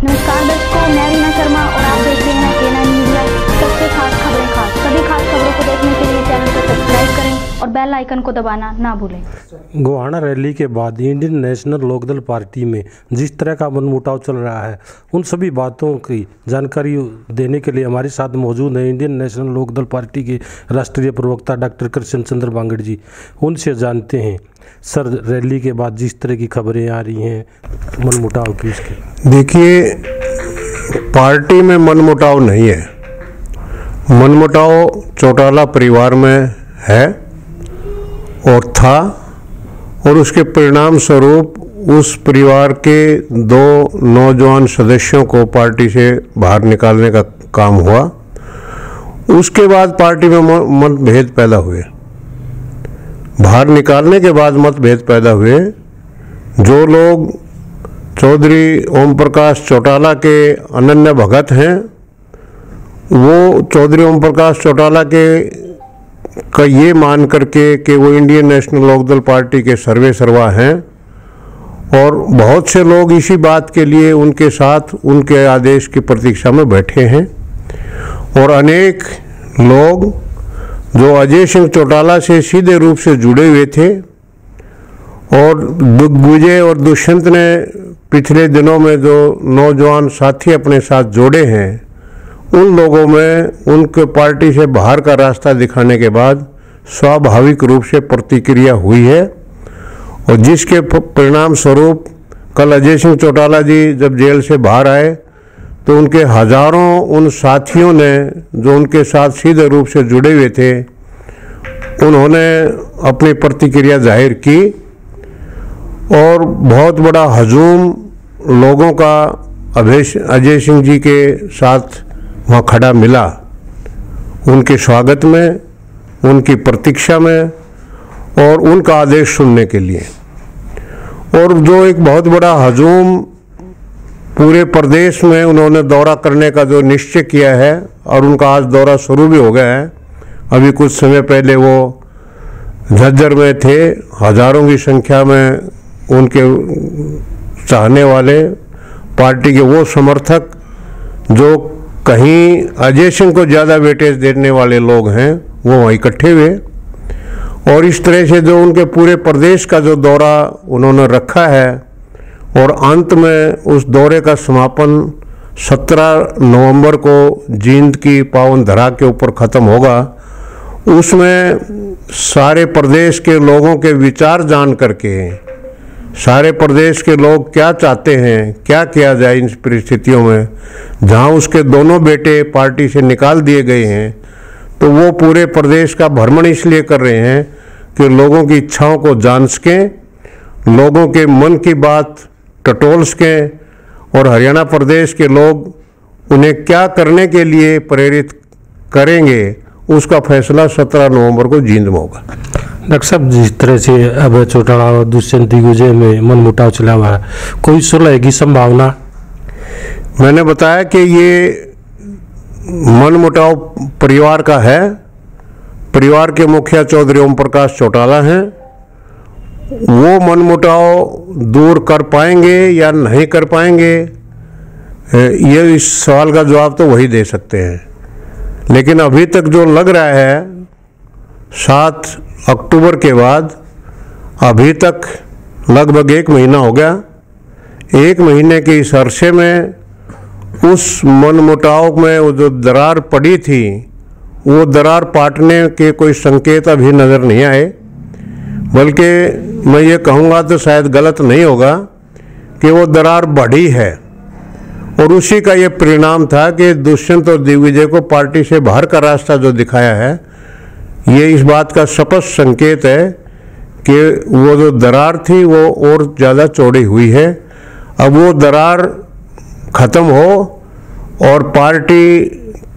नमस्कार दर्शकों, मैं रीना शर्मा और आप देख रहे हैं A9 मीडिया। सबसे खास खबरें खास सभी खास खबरों को देखने के लिए चैनल को सब्सक्राइब करें और बेल आइकन को दबाना ना भूलें। गोहाना रैली के बाद इंडियन नेशनल लोकदल पार्टी में जिस तरह का मनमुटाव चल रहा है, उन सभी बातों की जानकारी देने के लिए हमारे साथ मौजूद है इंडियन नेशनल लोकदल पार्टी के राष्ट्रीय प्रवक्ता डॉक्टर कृष्ण चंद्र बांगड़ जी। उनसे जानते हैं सर, रैली के बाद जिस तरह की खबरें आ रही हैं मनमुटाव की, उसके देखिए, पार्टी में मनमुटाव नहीं है। मनमुटाव चौटाला परिवार में है और था, और उसके परिणाम स्वरूप उस परिवार के दो नौजवान सदस्यों को पार्टी से बाहर निकालने का काम हुआ। उसके बाद पार्टी में मतभेद पैदा हुए। बाहर निकालने के बाद मतभेद पैदा हुए। जो लोग चौधरी ओम प्रकाश चौटाला के अनन्य भगत हैं, वो चौधरी ओम प्रकाश चौटाला के का ये मान करके कि वो इंडियन नेशनल लोकदल पार्टी के सर्वे सर्वा हैं, और बहुत से लोग इसी बात के लिए उनके साथ उनके आदेश की प्रतीक्षा में बैठे हैं। और अनेक लोग जो अजय सिंह चौटाला से सीधे रूप से जुड़े हुए थे, और दिग्विजय और दुष्यंत ने पिछले दिनों में जो नौजवान साथी अपने साथ जोड़े हैं, उन लोगों में उनके पार्टी से बाहर का रास्ता दिखाने के बाद स्वाभाविक रूप से प्रतिक्रिया हुई है। और जिसके परिणाम स्वरूप कल अजय सिंह चौटाला जी जब जेल से बाहर आए, तो उनके हजारों उन साथियों ने जो उनके साथ सीधे रूप से जुड़े हुए थे, उन्होंने अपनी प्रतिक्रिया जाहिर की। और बहुत बड़ा हजूम लोगों का अजय सिंह जी के साथ वहाँ खड़ा मिला, उनके स्वागत में, उनकी प्रतीक्षा में और उनका आदेश सुनने के लिए। और जो एक बहुत बड़ा हजूम पूरे प्रदेश में उन्होंने दौरा करने का जो निश्चय किया है, और उनका आज दौरा शुरू भी हो गया है। अभी कुछ समय पहले वो झज्जर में थे। हजारों की संख्या में उनके चाहने वाले, पार्टी के वो समर्थक जो कहीं अजय सिंह को ज़्यादा वेटेज देने वाले लोग हैं, वो वहाँ इकट्ठे हुए। और इस तरह से जो उनके पूरे प्रदेश का जो दौरा उन्होंने रखा है, और अंत में उस दौरे का समापन 17 नवंबर को जींद की पावन धरा के ऊपर ख़त्म होगा। उसमें सारे प्रदेश के लोगों के विचार जान करके, सारे प्रदेश के लोग क्या चाहते हैं, क्या किया जाए इन परिस्थितियों में, जहां उसके दोनों बेटे पार्टी से निकाल दिए गए हैं, तो वो पूरे प्रदेश का भ्रमण इसलिए कर रहे हैं कि लोगों की इच्छाओं को जान सकें, लोगों के मन की बात टटोल सकें, और हरियाणा प्रदेश के लोग उन्हें क्या करने के लिए प्रेरित करेंगे, उसका फैसला 17 नवंबर को जींद में होगा। डॉक्टर साहब, जिस तरह से अब चौटाला और दुष्यंत दिग्विजय में मनमुटाव चला हुआ है, कोई सुलह की संभावना? मैंने बताया कि ये मनमुटाव परिवार का है। परिवार के मुखिया चौधरी ओम प्रकाश चौटाला हैं। वो मनमुटाव दूर कर पाएंगे या नहीं कर पाएंगे, ये इस सवाल का जवाब तो वही दे सकते हैं। लेकिन अभी तक जो लग रहा है, 7 अक्टूबर के बाद अभी तक लगभग 1 महीना हो गया। 1 महीने के इस अरसे में उस मनमुटाव में वो जो दरार पड़ी थी, वो दरार पाटने के कोई संकेत अभी नज़र नहीं आए। बल्कि मैं ये कहूँगा तो शायद गलत नहीं होगा कि वो दरार बढ़ी है। और उसी का ये परिणाम था कि दुष्यंत और दिग्विजय को पार्टी से बाहर का रास्ता जो दिखाया है, ये इस बात का स्पष्ट संकेत है कि वो जो दरार थी वो और ज़्यादा चौड़ी हुई है। अब वो दरार ख़त्म हो और पार्टी,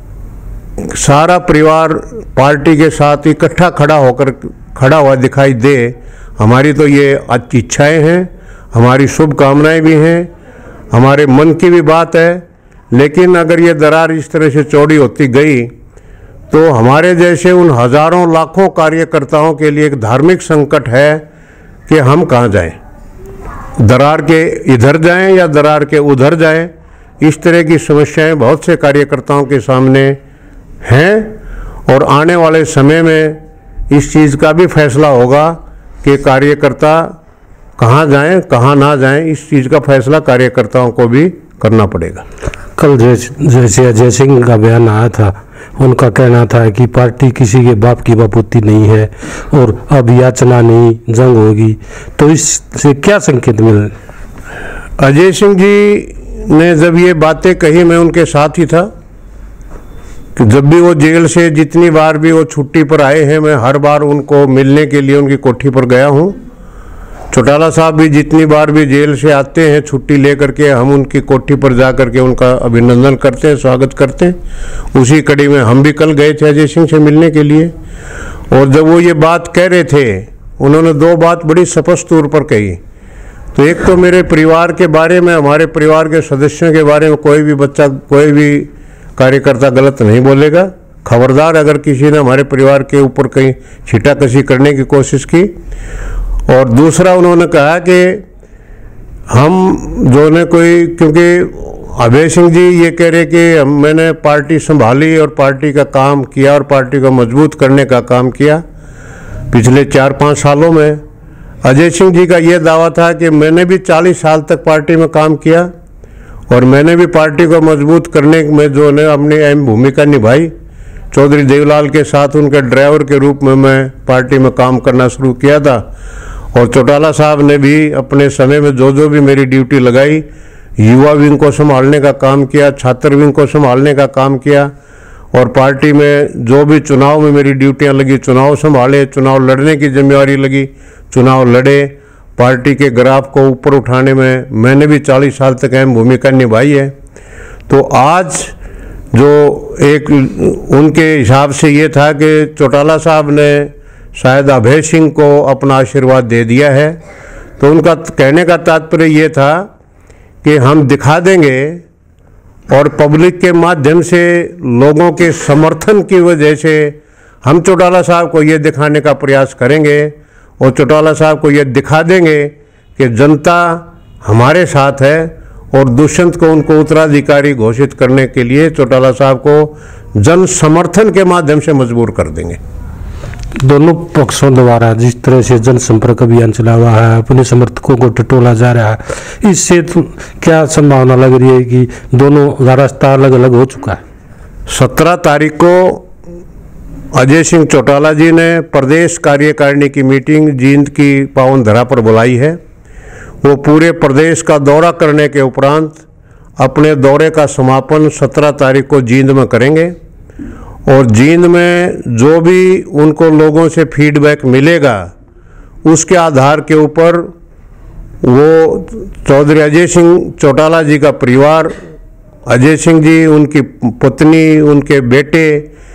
सारा परिवार पार्टी के साथ इकट्ठा खड़ा हुआ दिखाई दे, हमारी तो ये अच्छी इच्छाएं हैं, हमारी शुभकामनाएं भी हैं, हमारे मन की भी बात है। लेकिन अगर ये दरार इस तरह से चौड़ी होती गई, तो हमारे जैसे उन हजारों लाखों कार्यकर्ताओं के लिए एक धार्मिक संकट है कि हम कहाँ जाएं, दरार के इधर जाएं या दरार के उधर जाएं, इस तरह की समस्याएं बहुत से कार्यकर्ताओं के सामने हैं और आने वाले समय में इस चीज़ का भी फैसला होगा कि कार्यकर्ता कहाँ जाएं कहाँ ना जाएं। इस चीज़ का फैसला कार्यकर्ताओं को भी करना पड़ेगा। कल जैसे अजय सिंह का बयान आया था, उनका कहना था कि पार्टी किसी के बाप की बपूती नहीं है और अब याचना नहीं जंग होगी, तो इससे क्या संकेत मिले? अजय सिंह जी ने जब ये बातें कही, मैं उनके साथ ही था कि जब भी वो जेल से जितनी बार भी वो छुट्टी पर आए हैं, मैं हर बार उनको मिलने के लिए उनकी कोठी पर गया हूँ। चौटाला साहब भी जितनी बार भी जेल से आते हैं छुट्टी लेकर के, हम उनकी कोठी पर जा करके उनका अभिनंदन करते हैं, स्वागत करते हैं। उसी कड़ी में हम भी कल गए थे अजय सिंह से मिलने के लिए। और जब वो ये बात कह रहे थे, उन्होंने दो बात बड़ी स्पष्ट तौर पर कही। तो एक तो मेरे परिवार के बारे में, हमारे परिवार के सदस्यों के बारे में कोई भी बच्चा, कोई भी कार्यकर्ता गलत नहीं बोलेगा। खबरदार अगर किसी ने हमारे परिवार के ऊपर कहीं छीटाकशी करने की कोशिश की। और दूसरा उन्होंने कहा कि हम जो ने कोई, क्योंकि अभय सिंह जी ये कह रहे कि मैंने पार्टी संभाली और पार्टी का काम किया और पार्टी को मजबूत करने का काम किया पिछले 4-5 सालों में। अजय सिंह जी का ये दावा था कि मैंने भी 40 साल तक पार्टी में काम किया और मैंने भी पार्टी को मजबूत करने में जो ने अपनी अहम भूमिका निभाई। चौधरी देवलाल के साथ उनके ड्राइवर के रूप में मैं पार्टी में काम करना शुरू किया था। और चौटाला साहब ने भी अपने समय में जो भी मेरी ड्यूटी लगाई, युवा विंग को संभालने का काम किया, छात्र विंग को संभालने का काम किया और पार्टी में जो भी चुनाव में मेरी ड्यूटियां लगी, चुनाव संभाले, चुनाव लड़ने की जिम्मेवारी लगी, चुनाव लड़े। पार्टी के ग्राफ को ऊपर उठाने में मैंने भी 40 साल तक अहम भूमिका निभाई है। तो आज जो एक उनके हिसाब से ये था कि चौटाला साहब ने शायद अभय सिंह को अपना आशीर्वाद दे दिया है। तो उनका कहने का तात्पर्य ये था कि हम दिखा देंगे और पब्लिक के माध्यम से लोगों के समर्थन की वजह से हम चौटाला साहब को ये दिखाने का प्रयास करेंगे और चौटाला साहब को ये दिखा देंगे कि जनता हमारे साथ है और दुष्यंत को उनको उत्तराधिकारी घोषित करने के लिए चौटाला साहब को जन समर्थन के माध्यम से मजबूर कर देंगे। दोनों पक्षों द्वारा जिस तरह से जनसंपर्क अभियान चला हुआ है, अपने समर्थकों को टटोला जा रहा है, इससे तो क्या संभावना लग रही है कि दोनों का रास्ता अलग अलग हो चुका है? 17 तारीख को अजय सिंह चौटाला जी ने प्रदेश कार्यकारिणी की मीटिंग जींद की पावन धरा पर बुलाई है। वो पूरे प्रदेश का दौरा करने के उपरांत अपने दौरे का समापन 17 तारीख को जींद में करेंगे और जींद में जो भी उनको लोगों से फीडबैक मिलेगा उसके आधार के ऊपर वो चौधरी अजय सिंह चौटाला जी का परिवार, अजय सिंह जी, उनकी पत्नी, उनके बेटे,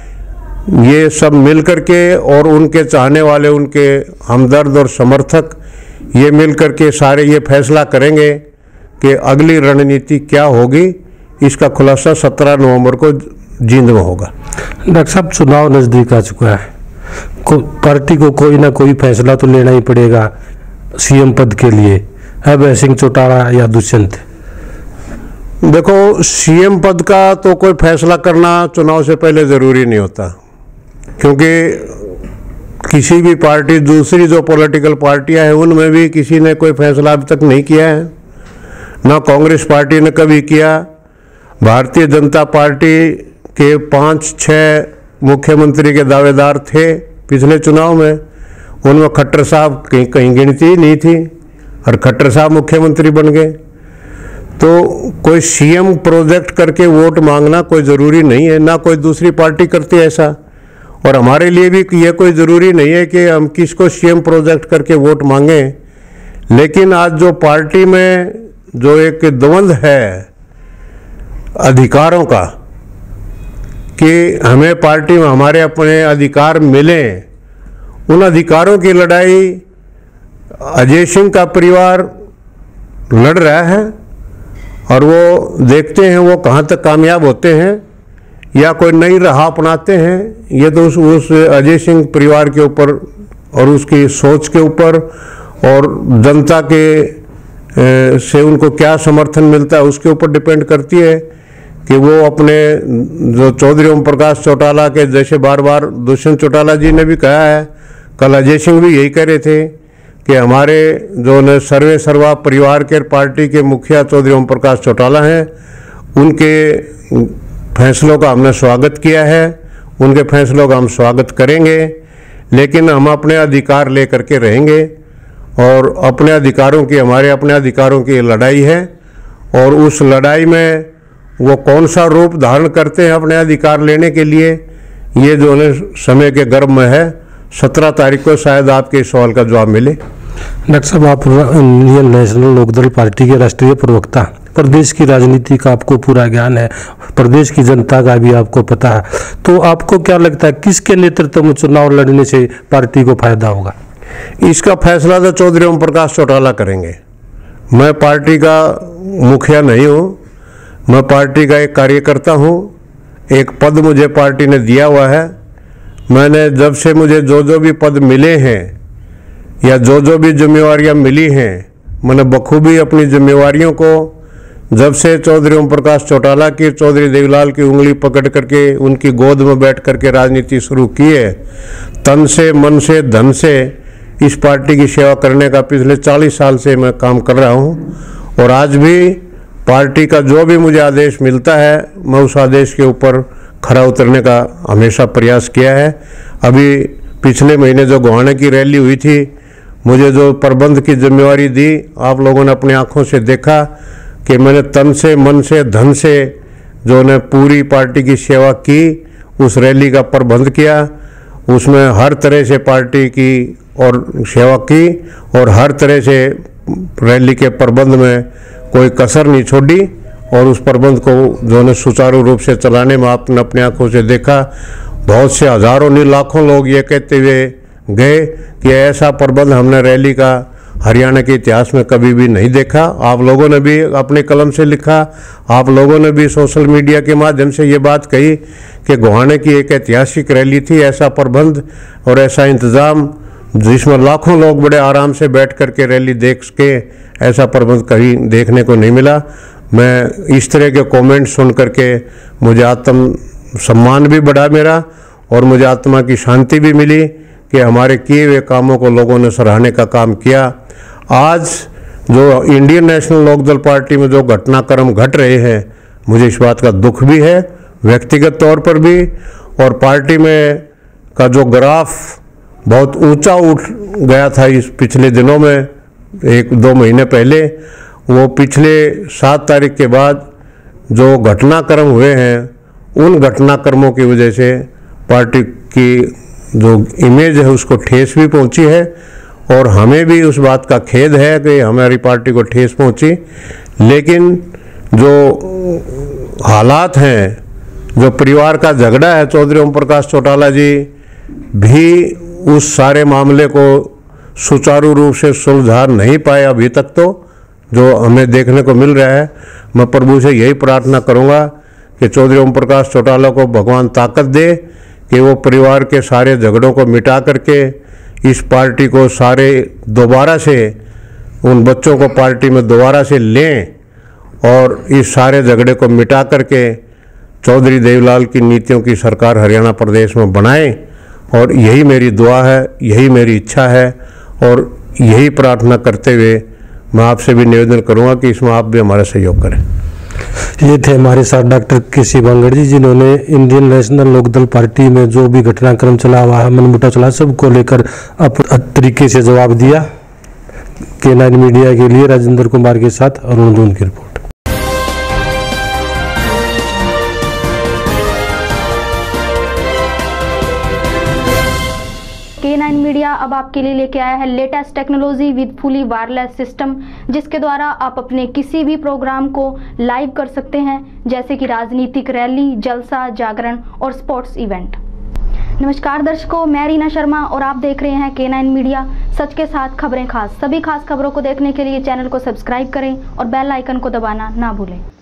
ये सब मिल करके और उनके चाहने वाले, उनके हमदर्द और समर्थक ये मिल करके सारे ये फैसला करेंगे कि अगली रणनीति क्या होगी। इसका खुलासा 17 नवंबर को जींद में होगा। डॉक्टर साहब, चुनाव नज़दीक आ चुका है, पार्टी को कोई ना कोई फैसला तो लेना ही पड़ेगा सीएम पद के लिए, अभय सिंह चौटाला या दुष्यंत? देखो, सीएम पद का तो कोई फैसला करना चुनाव से पहले ज़रूरी नहीं होता, क्योंकि किसी भी पार्टी, दूसरी जो पॉलिटिकल पार्टियां हैं उनमें भी किसी ने कोई फैसला अभी तक नहीं किया है। ना कांग्रेस पार्टी ने कभी किया। भारतीय जनता पार्टी के 5-6 मुख्यमंत्री के दावेदार थे पिछले चुनाव में, उनमें खट्टर साहब कहीं गिनती ही नहीं थी और खट्टर साहब मुख्यमंत्री बन गए। तो कोई सीएम प्रोजेक्ट करके वोट मांगना कोई ज़रूरी नहीं है, ना कोई दूसरी पार्टी करती है ऐसा, और हमारे लिए भी ये कोई ज़रूरी नहीं है कि हम किसको सीएम प्रोजेक्ट करके वोट मांगें। लेकिन आज जो पार्टी में जो एक द्वंद्व है अधिकारों का कि हमें पार्टी में हमारे अपने अधिकार मिलें, उन अधिकारों की लड़ाई अजय सिंह का परिवार लड़ रहा है और वो देखते हैं वो कहाँ तक कामयाब होते हैं या कोई नई राह अपनाते हैं। ये तो उस अजय सिंह परिवार के ऊपर और उसकी सोच के ऊपर और जनता के से उनको क्या समर्थन मिलता है उसके ऊपर डिपेंड करती है कि वो अपने जो चौधरी ओम प्रकाश चौटाला के जैसे बार बार दुष्यंत चौटाला जी ने भी कहा है, कल अजय सिंह भी यही कह रहे थे कि हमारे जो न सर्वे सर्वा परिवार के पार्टी के मुखिया चौधरी ओम प्रकाश चौटाला हैं, उनके फैसलों का हमने स्वागत किया है, उनके फैसलों का हम स्वागत करेंगे, लेकिन हम अपने अधिकार लेकर के रहेंगे और अपने अधिकारों की हमारे अपने अधिकारों की लड़ाई है और उस लड़ाई में वो कौन सा रूप धारण करते हैं अपने अधिकार लेने के लिए, ये जो है समय के गर्भ में है। 17 तारीख को शायद आपके इस सवाल का जवाब मिले। डॉक्टर साहब, आप इंडियन नेशनल लोकदल पार्टी के राष्ट्रीय प्रवक्ता, प्रदेश की राजनीति का आपको पूरा ज्ञान है, प्रदेश की जनता का भी आपको पता है, तो आपको क्या लगता है किसके नेतृत्व में चुनाव लड़ने से पार्टी को फायदा होगा? इसका फैसला तो चौधरी ओम प्रकाश चौटाला करेंगे। मैं पार्टी का मुखिया नहीं हूँ, मैं पार्टी का एक कार्यकर्ता हूँ। एक पद मुझे पार्टी ने दिया हुआ है। मैंने जब से मुझे जो जो भी पद मिले हैं या जो जो भी जिम्मेवारियाँ मिली हैं, मैंने बखूबी अपनी जिम्मेवारियों को जब से चौधरी ओम प्रकाश चौटाला की, चौधरी देवीलाल की उंगली पकड़ करके उनकी गोद में बैठ करके राजनीति शुरू की है, तन से मन से धन से इस पार्टी की सेवा करने का पिछले 40 साल से मैं काम कर रहा हूँ और आज भी पार्टी का जो भी मुझे आदेश मिलता है मैं उस आदेश के ऊपर खरा उतरने का हमेशा प्रयास किया है। अभी पिछले महीने जो गोहाना की रैली हुई थी, मुझे जो प्रबंध की जिम्मेवारी दी, आप लोगों ने अपनी आंखों से देखा कि मैंने तन से मन से धन से जो ने पूरी पार्टी की सेवा की, उस रैली का प्रबंध किया, उसमें हर तरह से पार्टी की और सेवा की और हर तरह से रैली के प्रबंध में कोई कसर नहीं छोड़ी और उस प्रबंध को जो ने सुचारू रूप से चलाने में आपने अपनी आंखों से देखा। बहुत से हजारों नहीं लाखों लोग ये कहते हुए गए कि ऐसा प्रबंध हमने रैली का हरियाणा के इतिहास में कभी भी नहीं देखा। आप लोगों ने भी अपने कलम से लिखा, आप लोगों ने भी सोशल मीडिया के माध्यम से ये बात कही कि गोहाना की एक ऐतिहासिक रैली थी, ऐसा प्रबंध और ऐसा इंतज़ाम जिसमें लाखों लोग बड़े आराम से बैठ कर के रैली देख के, ऐसा प्रबंध कहीं देखने को नहीं मिला। मैं इस तरह के कमेंट सुन करके मुझे आत्म सम्मान भी बढ़ा मेरा और मुझे आत्मा की शांति भी मिली कि हमारे किए हुए कामों को लोगों ने सराहने का काम किया। आज जो इंडियन नेशनल लोकदल पार्टी में जो घटनाक्रम घट रहे हैं, मुझे इस बात का दुख भी है व्यक्तिगत तौर पर भी, और पार्टी में का जो ग्राफ बहुत ऊंचा उठ गया था इस पिछले दिनों में, 1-2 महीने पहले, वो पिछले 7 तारीख के बाद जो घटनाक्रम हुए हैं, उन घटनाक्रमों की वजह से पार्टी की जो इमेज है उसको ठेस भी पहुंची है और हमें भी उस बात का खेद है कि हमारी पार्टी को ठेस पहुंची। लेकिन जो हालात हैं, जो परिवार का झगड़ा है, चौधरी ओम प्रकाश चौटाला जी भी उस सारे मामले को सुचारू रूप से सुलझा नहीं पाए अभी तक, तो जो हमें देखने को मिल रहा है। मैं प्रभु से यही प्रार्थना करूंगा कि चौधरी ओम प्रकाश चौटाला को भगवान ताकत दे कि वो परिवार के सारे झगड़ों को मिटा करके इस पार्टी को सारे दोबारा से, उन बच्चों को पार्टी में दोबारा से लें और इस सारे झगड़े को मिटा करके चौधरी देवीलाल की नीतियों की सरकार हरियाणा प्रदेश में बनाएं। और यही मेरी दुआ है, यही मेरी इच्छा है और यही प्रार्थना करते हुए मैं आपसे भी निवेदन करूंगा कि इसमें आप भी हमारा सहयोग करें। ये थे हमारे साथ डॉक्टर केसी बांगड़ जी, जिन्होंने इंडियन नेशनल लोकदल पार्टी में जो भी घटनाक्रम चला हुआ है, मनमुटाव चला, सबको लेकर तरीके से जवाब दिया। K9 मीडिया के लिए राजेंद्र कुमार के साथ अरुण दून की रिपोर्ट। K9 मीडिया अब आपके लिए लेके आया है latest technology with fully wireless system, जिसके द्वारा आप अपने किसी भी प्रोग्राम को लाइव कर सकते हैं, जैसे कि राजनीतिक रैली, जलसा, जागरण और स्पोर्ट्स इवेंट। नमस्कार दर्शकों, मैं रीना शर्मा और आप देख रहे हैं K9 मीडिया, सच के साथ खबरें खास। सभी खास खबरों को देखने के लिए चैनल को सब्सक्राइब करें और बेल आइकन को दबाना ना भूलें।